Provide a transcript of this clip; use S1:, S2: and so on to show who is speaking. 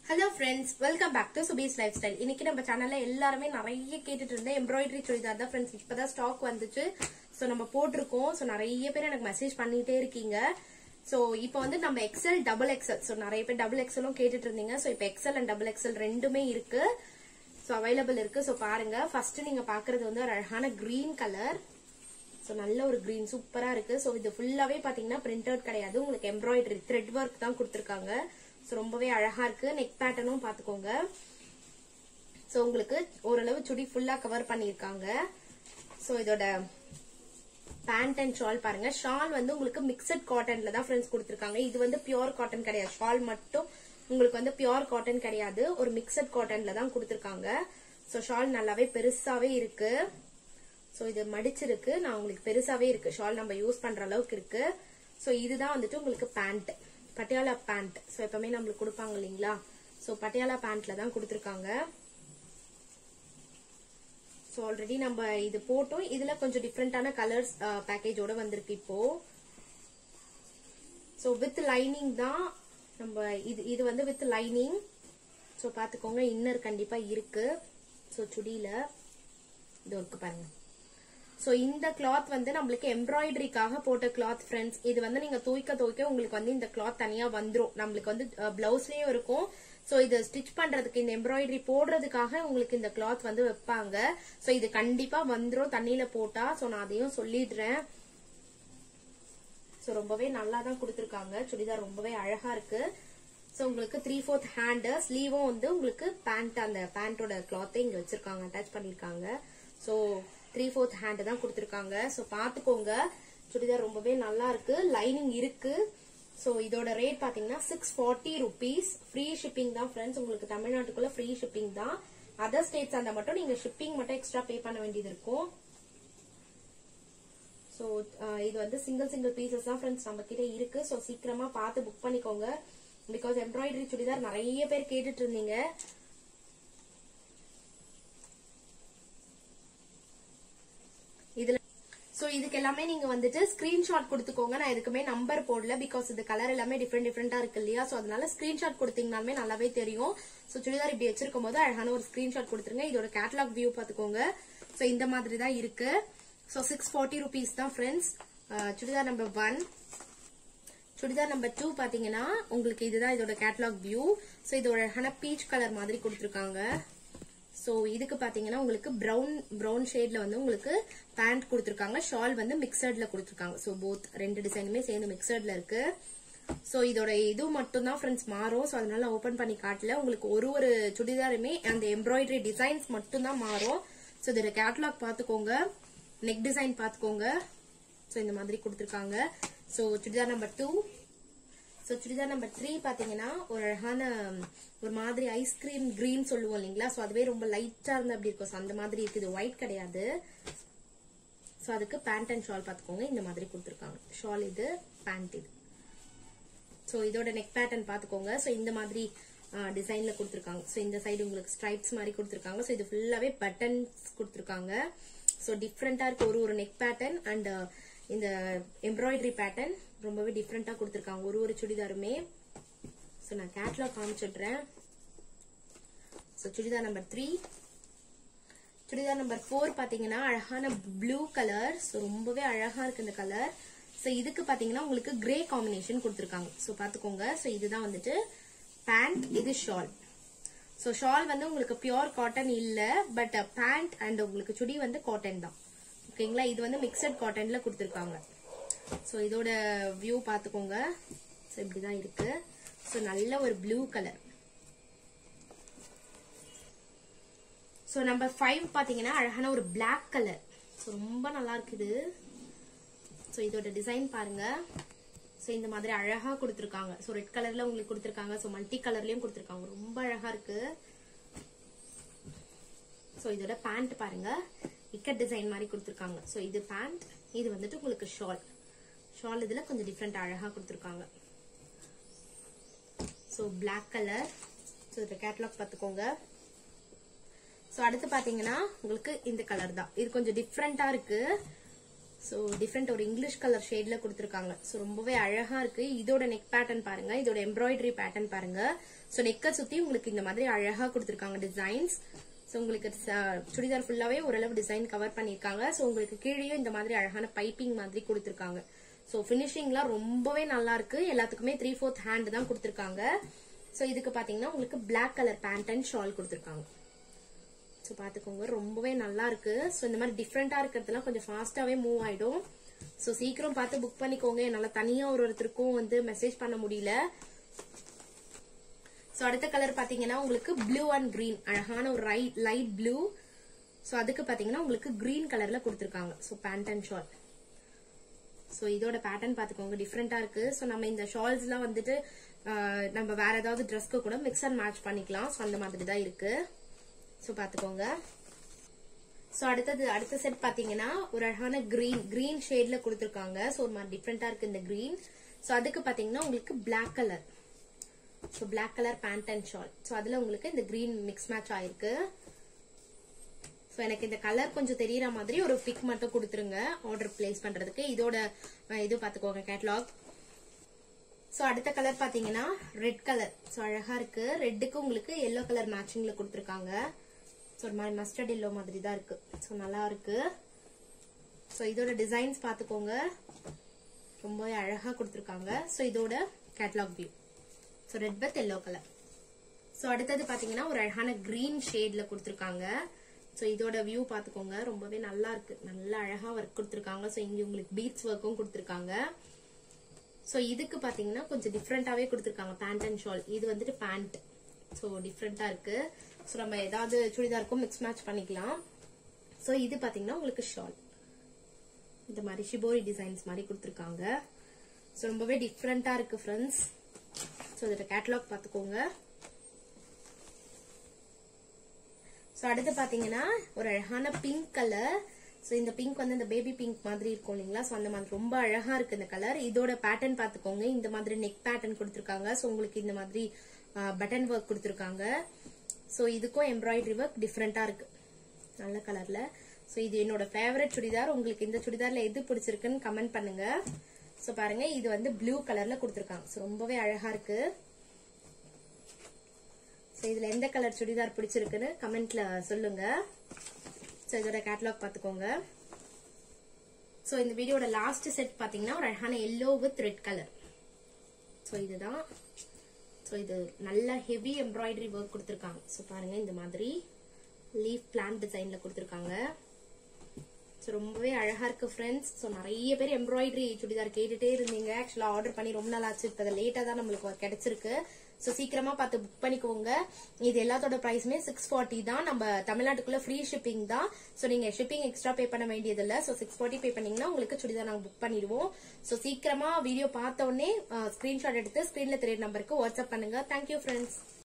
S1: Hello friends, welcome back to Subhi's Lifestyle. இன்னைக்கு நம்ம சேனல்ல எல்லாரும் நிறைய கேட்டுட்டு இருந்த எம்ப்ராய்டரி சுடிதார் தான் फ्रेंड्स இப்பதான் ஸ்டாக் வந்துச்சு. சோ நம்ம போட்டுருக்கோம். சோ நிறைய பேர் எனக்கு மெசேஜ் பண்ணிட்டே இருக்கீங்க. சோ இப்போ வந்து நம்ம XL டபுள் XL சோ நிறைய பேர் டபுள் XLம் கேட்டுட்டு இருந்தீங்க. சோ இப்போ XL and டபுள் XL ரெண்டுமே இருக்கு. சோ அவைலபிள் இருக்கு. சோ பாருங்க. ஃபர்ஸ்ட் நீங்க பாக்குறது வந்து ஒரு அழகான கிரீன் கலர். சோ நல்ல ஒரு கிரீன் சூப்பரா இருக்கு. சோ இது ஃபுல்லாவே பாத்தீங்கன்னா பிரிண்டட் கிடையாது. உங்களுக்கு எம்ப்ராய்டரி த்ரெட் வொர்க் தான் கொடுத்திருக்காங்க. ரொம்பவே அழகா இருக்கு. நெக் பேட்டர்னும் பாத்துக்கோங்க. சோ உங்களுக்கு ஓரளவு சுடி ஃபுல்லா கவர் பண்ணிருக்காங்க. சோ இதோட பேண்ட் அண்ட் ஷால் பாருங்க. ஷால் வந்து உங்களுக்கு மிக்சட் காட்டன்ல தான் ஃப்ரெண்ட்ஸ் கொடுத்திருக்காங்க. இது வந்து பியூர் காட்டன் கிடையாது. ஷால் மட்டும் உங்களுக்கு வந்து பியூர் காட்டன் கிடையாது. ஒரு மிக்சட் காட்டன்ல தான் கொடுத்திருக்காங்க. சோ ஷால் நல்லாவே பெருசாவே இருக்கு. சோ இது மடிச்சிருக்கு. நான் உங்களுக்கு பெருசாவே இருக்கு. ஷால் நம்ம யூஸ் பண்ற அளவுக்கு இருக்கு. சோ இதுதான் வந்துட்டு உங்களுக்கு பேண்ட். பட்டியாலா பேண்ட். சோ எப்பவுமே நம்மளுக்கு கொடுப்பாங்க இல்லீங்களா? சோ பட்டியாலா பேண்ட்ல தான் கொடுத்திருக்காங்க. சோ ஆல்ரெடி நம்ம இது போட்டோம். இதுல கொஞ்சம் டிஃபரெண்டான கலர்ஸ் பேக்கேஜோட வந்திருக்கு இப்போ. சோ வித் லைனிங் தான் நம்ம இது வந்து வித் லைனிங். சோ பாத்துக்கோங்க. இன்னர் கண்டிப்பா இருக்கு. சோ சுடியில இது இருக்கு பாருங்க. சோ இந்த கிளாத் வந்து நம்மளுக்கு எம்ப்ராய்டரிக்காக போட்ட கிளாத் ஃப்ரெண்ட்ஸ். இது வந்து நீங்க துவைக்க உங்களுக்கு வந்து இந்த கிளாத் தனியா வந்துரும். நம்மளுக்கு வந்து பிளவுஸ்லயும் இருக்கும். சோ இது ஸ்டிச் பண்றதுக்கு இந்த எம்ப்ராய்டரி போடுறதுக்காக உங்களுக்கு இந்த கிளாத் வந்து வைப்பாங்க. சோ இது கண்டிப்பா வந்துரும் தண்ணியில போட்டா. சோ நான் அதையும் சொல்லிடுறேன். சோ ரொம்பவே நல்லா தான் கொடுத்திருக்காங்க. சுடிதார் ரொம்பவே அழகா இருக்கு. சோ உங்களுக்கு 3/4 ஹேண்ட் ஸ்லீவும் வந்து உங்களுக்கு பேண்ட் அந்த பேண்டோட கிளாத்தை இங்க வச்சிருக்காங்க. அட்டாச் பண்ணிருக்காங்க. சோ 3/4 ஹேண்ட் தான் கொடுத்திருக்காங்க. சோ பாத்துக்கோங்க. சுடிதார் ரொம்பவே நல்லா இருக்கு. லைனிங் இருக்கு. சோ இதோட ரேட் பாத்தீங்கன்னா 640 rupees. ஃப்ரீ ஷிப்பிங் தான் ஃப்ரெண்ட்ஸ். உங்களுக்கு தமிழ்நாட்டுக்குள்ள ஃப்ரீ ஷிப்பிங் தான். அதர் ஸ்டேட்ஸ் அந்த மட்டும் நீங்க ஷிப்பிங் மட்டும் எக்ஸ்ட்ரா பே பண்ண வேண்டியது இருக்கும். சோ இது வந்து சிங்கிள் பீசஸ் தான் ஃப்ரெண்ட்ஸ் நம்ம கிட்ட இருக்கு. சோ சீக்கிரமா பார்த்து புக் பண்ணிக்கோங்க. பிகாஸ் எம்ப்ராய்டரி சுடிதார் நிறைய பேர் கேட்டுட்டு இருந்தீங்க. சோ இதுக்கு எல்லாமே நீங்க வந்துட்டு ஸ்கிரீன்ஷாட் கொடுத்துக்கோங்க. நான் இதுக்குமே நம்பர் போடல. பிகாஸ் இது கலர் எல்லாமே டிஃபரெண்டா இருக்கு இல்லையா? சோ அதனால ஸ்கிரீன்ஷாட் கொடுத்தீங்கன்னாலுமே நல்லாவே தெரியும். சோ சுடிதார் இப்படி வச்சிருக்கும் போது அழகான ஒரு ஸ்கிரீன்ஷாட் கொடுத்துருங்க. இதோட கேட்டலாக் வியூ பாத்துக்கோங்க. சோ இந்த மாதிரி தான் இருக்கு. சோ 640 rupees தான் friends. Churidar number 1. Churidar number 2 பாத்தீங்கன்னா உங்களுக்கு இதுதான் இதோட கேட்டலாக் வியூ. சோ இது ஒரு அழகான பீச் கலர் மாதிரி கொடுத்திருக்காங்க. சோ இதுக்கு பாத்தீங்கன்னா உங்களுக்கு பிரவுன் ஷேட்ல வந்து உங்களுக்கு பேண்ட் கொடுத்திருக்காங்க. ஷால் வந்து மிக்சட்ல கொடுத்திருக்காங்க. சோ போத் ரெண்டு டிசைனுமே சேர்ந்து மிக்சட்ல இருக்கு. சோ இதோட இது மட்டும் தான் ஃப்ரெண்ட்ஸ் மாறும். சோ அதனால ஓபன் பண்ணி காட்டல. உங்களுக்கு ஒரு சுடிதாருமே அந்த எம்ப்ராய்டரி டிசைன்ஸ் மட்டும் தான் மாறும். சோ இதோட கேட்டலாக் பாத்துக்கோங்க. நெக் டிசைன் பாத்துக்கோங்க. சோ இந்த மாதிரி கொடுத்திருக்காங்க. So churidar number 2. So churidar number 3 பாத்தீங்கன்னா ஒரு அழகான ஒரு மாதிரி ஐஸ்கிரீம் கிரீன் சொல்லுவோம் இல்லீங்களா? சோ அதுவே ரொம்ப லைட்டா இருந்தா அப்படி இருக்கும். அந்த மாதிரி இருக்கு. இது ஒயிட் கிடையாது. சோ அதுக்கு பேண்ட் அண்ட் ஷால் பாத்துக்கோங்க. இந்த மாதிரி கொடுத்திருக்காங்க. ஷால் இது, பேண்ட் இது. சோ இதோட நெக் பேட்டர்ன் பாத்துக்கோங்க. சோ இந்த மாதிரி டிசைன்ல கொடுத்திருக்காங்க. சோ இந்த சைடு உங்களுக்கு ஸ்ட்ரைப்ஸ் மாதிரி கொடுத்திருக்காங்க. சோ இது ஃபுல்லாவே பட்டன்ஸ் கொடுத்திருக்காங்க. சோ டிஃப்ரெண்டா இருக்கு. ஒரு நெக் பேட்டர்ன் அண்ட் இந்த எம்ப்ராய்டரி பேட்டர்ன் ரொம்பவே டிஃப்ரெண்டா கொடுத்திருக்காங்க ஒரு சுடிதாருமே. சோ நான் கேட்டலாக் காமிச்சிடுறேன். So churidar number 3. Churidar number 4 பாத்தீங்கன்னா அழகான ப்ளூ கலர். சோ ரொம்பவே அழகா இருக்கு இந்த கலர். சோ இதுக்கு பாத்தீங்கன்னா உங்களுக்கு கிரே காம்பினேஷன் கொடுத்திருக்காங்க. சோ பாத்துக்கோங்க. சோ இதுதான் வந்துட்டு பேண்ட், இது ஷால். சோ ஷால் வந்து உங்களுக்கு பியூர் காட்டன் இல்ல. பட் பேண்ட் அண்ட் உங்களுக்கு சுடி வந்து காட்டன் தான். ஓகேங்களா? இது வந்து மிக்சட் காட்டன்ல கொடுத்திருக்காங்க. சோ இதோட வியூ பாத்துக்கோங்க. சோ இப்படிதான் இருக்கு. சோ நல்ல ஒரு ப்ளூ கலர். சோ நம்பர் 5 பாத்தீங்கன்னா அழகான ஒரு பிளாக் கலர். சோ ரொம்ப நல்லா இருக்குது. சோ இதோட டிசைன் பாருங்க. சோ இந்த மாதிரி அழகா கொடுத்திருக்காங்க. சோ ரெட் கலர்ல உங்களுக்கு கொடுத்திருக்காங்க. சோ மல்டி கலர்லயும் கொடுத்திருக்காங்க. ரொம்ப அழகா இருக்கு. சோ இதோட பேண்ட் பாருங்க. இக்கட் டிசைன் மாதிரி கொடுத்திருக்காங்க. சோ இது பேண்ட், இது வந்துட்டு உங்களுக்கு ஷால். ஷால் இதுல கொஞ்சம் டிஃபரெண்ட் அழகா கொடுத்திருக்காங்க. So black colour. சோ இந்த கேட்டலாக் பாத்துக்கோங்க. சோ அடுத்து பாத்தீங்கன்னா உங்களுக்கு இந்த கலர் தான். இது கொஞ்சம் டிஃபரெண்டா இருக்கு. சோ டிஃபரெண்ட் ஒரு இங்கிலீஷ் கலர் ஷேட்ல கொடுத்திருக்காங்க. சோ ரொம்பவே அழகா இருக்கு. இதோட நெக் பேட்டர்ன் பாருங்க, இதோட எம்ப்ராய்டரி பேட்டர்ன் பாருங்க. சோ நெக்க சுத்தி உங்களுக்கு இந்த மாதிரி அழகா கொடுத்திருக்காங்க டிசைன்ஸ். சோ உங்களுக்கு சுடிதார் ஃபுல்லாவே ஓரளவு டிசைன் கவர் பண்ணிருக்காங்க. சோ உங்களுக்கு கீழேயும் இந்த மாதிரி அழகான பைப்பிங் மாதிரி கொடுத்திருக்காங்க. சோ பினிஷிங்லாம் ரொம்பவே நல்லா இருக்கு. எல்லாத்துக்குமே 3/4 ஹேண்ட் தான் கொடுத்திருக்காங்க. சோ இதுக்கு பாத்தீங்கன்னா உங்களுக்கு black colour pant and shawl கொடுத்திருக்காங்க. சோ பாத்துக்கோங்க, ரொம்பவே நல்லா இருக்கு. சோ இந்த மாதிரி டிஃப்ரெண்டா இருக்கிறதுலாம் கொஞ்சம் ஃபாஸ்டாவே மூவ் ஆயிடும். சோ சீக்கிரம் பார்த்து புக் பண்ணிக்கோங்க. என்னால தனியா ஒருத்தருக்கும் வந்து மெசேஜ் பண்ண முடியல. சோ அடுத்த கலர் பாத்தீங்கன்னா உங்களுக்கு ப்ளூ அண்ட் கிரீன், அழகான ஒரு லைட் ப்ளூ. சோ அதுக்கு பாத்தீங்கன்னா உங்களுக்கு கிரீன் கலர்ல கொடுத்திருக்காங்க. So pant and shawl. So இதோட பேட்டர்ன் பாத்துக்கோங்க, டிஃப்ரெண்டா இருக்கு. சோ நம்ம இந்த ஷால்ஸ் எல்லாம் வந்துட்டு நம்ம வேற ஏதாவது ட்ரெஸ்க்கு கூட மிக்ஸ் அண்ட் மேட்ச் பண்ணிக்கலாம். சோ அந்த மாதிரி தான் இருக்கு. சோ பாத்துக்கோங்க. சோ அடுத்த செட் பாத்தீங்கன்னா ஒரு அழகான கிரீன் ஷேட்ல கொடுத்திருக்காங்க. சோ ஒரு மாதிரி டிஃப்ரெண்டா இருக்கு இந்த கிரீன். சோ அதுக்கு பாத்தீங்கன்னா உங்களுக்கு black colour. So black colour pant and shawl. So அதுல உங்களுக்கு இந்த கிரீன் மிக்ஸ் மேட்ச் ஆயிருக்கு. சோ எனக்கு இந்த கலர் கொஞ்சம் தெரியற மாதிரி ஒரு பிக் மட்டும் கொடுத்துருங்க ஆர்டர் பிளேஸ் பண்றதுக்கு. இதோட இது பாத்துக்கோங்க கேட்டலாக். சோ அடுத்த கலர் பாத்தீங்கன்னா ரெட் கலர். சோ அழகா இருக்கு. ரெட்டுக்கு உங்களுக்கு எல்லோ கலர் மேட்சிங்ல கொடுத்திருக்காங்க. சோ ஒரு மாதிரி மஸ்டர்ட் எல்லோ மாதிரி தான் இருக்கு. சோ நல்லா இருக்கு. சோ இதோட டிசைன்ஸ் பாத்துக்கோங்க, ரொம்பவே அழகா கொடுத்திருக்காங்க. சோ இதோட catalogue view. So red with yellow colour. So அடுத்தது பாத்தீங்கன்னா ஒரு அழகான கிரீன் ஷேட்ல கொடுத்திருக்காங்க. சோ இதோட வியூ பாத்துக்கோங்க, ரொம்பவே நல்லா இருக்கு. நல்லா அழகா ஒர்க் கொடுத்திருக்காங்க. சோ இங்க உங்களுக்கு பீட்ஸ் ஒர்க்கும் கொடுத்திருக்காங்க. சோ இதுக்கு பாத்தீங்கன்னா கொஞ்சம் டிஃப்ரெண்டாவே கொடுத்திருக்காங்க பேண்ட் அண்ட் ஷால். இது வந்துட்டு பேண்ட். சோ டிஃப்ரெண்டா இருக்கு. சோ நம்ம ஏதாவது சுடிதாருக்கும் மிக்ஸ் மேட்ச் பண்ணிக்கலாம். சோ இது பாத்தீங்கன்னா உங்களுக்கு ஷால். இந்த மாதிரி ஷிபோரி டிசைன்ஸ் மாதிரி கொடுத்திருக்காங்க. சோ ரொம்பவே டிஃப்ரெண்டா இருக்கு ஃப்ரெண்ட்ஸ். சோ இதோட கேட்டலாக் பாத்துக்கோங்க. சோ அடுத்து பாத்தீங்கன்னா ஒரு அழகான பிங்க் கலர். சோ இந்த பிங்க் வந்து இந்த பேபி பிங்க் மாதிரி இருக்கும் இல்லைங்களா? சோ அந்த மாதிரி ரொம்ப அழகா இருக்கு இந்த கலர். இதோட பேட்டர்ன் பாத்துக்கோங்க, இந்த மாதிரி நெக் பேட்டர்ன் கொடுத்திருக்காங்க. சோ உங்களுக்கு இந்த மாதிரி பட்டன் ஒர்க் கொடுத்திருக்காங்க. சோ இதுக்கும் எம்ப்ராய்டரி ஒர்க் டிஃப்ரெண்டா இருக்கு, நல்ல கலர்ல. சோ இது என்னோட ஃபேவரட் சுடிதார். உங்களுக்கு இந்த சுடிதார்ல எது பிடிச்சிருக்குன்னு கமெண்ட் பண்ணுங்க. சோ பாருங்க, இது வந்து ப்ளூ கலர்ல கொடுத்திருக்காங்க. சோ ரொம்பவே அழகா இருக்கு. சோ இதுல எந்த கலர் சுடிதார் பிடிச்சிருக்குன்னு கமெண்ட்ல சொல்லுங்க. சோ இதோட கேட்டலாக் பாத்துக்கோங்க. சோ இந்த வீடியோட லாஸ்ட் செட் பாத்தீங்கன்னா ஒரு அழகான yellow with red colour. So இதுதான். சோ இது நல்ல ஹெவி எம்ப்ராய்டரி ஒர்க் கொடுத்திருக்காங்க. சோ பாருங்க, இந்த மாதிரி லீஃப் பிளான்ட் டிசைன்ல கொடுத்திருக்காங்க. சோ ரொம்பவே அழகா இருக்கு ஃப்ரெண்ட்ஸ். சோ நிறைய பேர் எம்ப்ராய்டரி சுடிதார் கேட்டுட்டே இருந்தீங்க. ஆக்சுவலா ஆர்டர் பண்ணி ரொம்ப நாள் ஆச்சு. இப்ப லேட்டா தான் நம்மளுக்கு கிடைச்சிருக்கு. சோ சீக்கிரமா பார்த்து புக் பண்ணிக்கோங்க. இது எல்லாத்தோட பிரைஸுமே 640 தான். நம்ம தமிழ்நாட்டுக்குள்ள ஃப்ரீ ஷிப்பிங் தான். சோ நீங்க ஷிப்பிங் எக்ஸ்ட்ரா பே பண்ண வேண்டியது இல்ல. சோ 640 பே பண்ணீங்கன்னா உங்களுக்கு சுடிதார் நாங்க புக் பண்ணிடுவோம். சோ சீக்கிரமா வீடியோ பார்த்த உடனே ஸ்கிரீன்ஷாட் எடுத்து ஸ்கிரீன்ல தெரியுற நம்பருக்கு வாட்ஸ்அப் பண்ணுங்க. Thank you friends.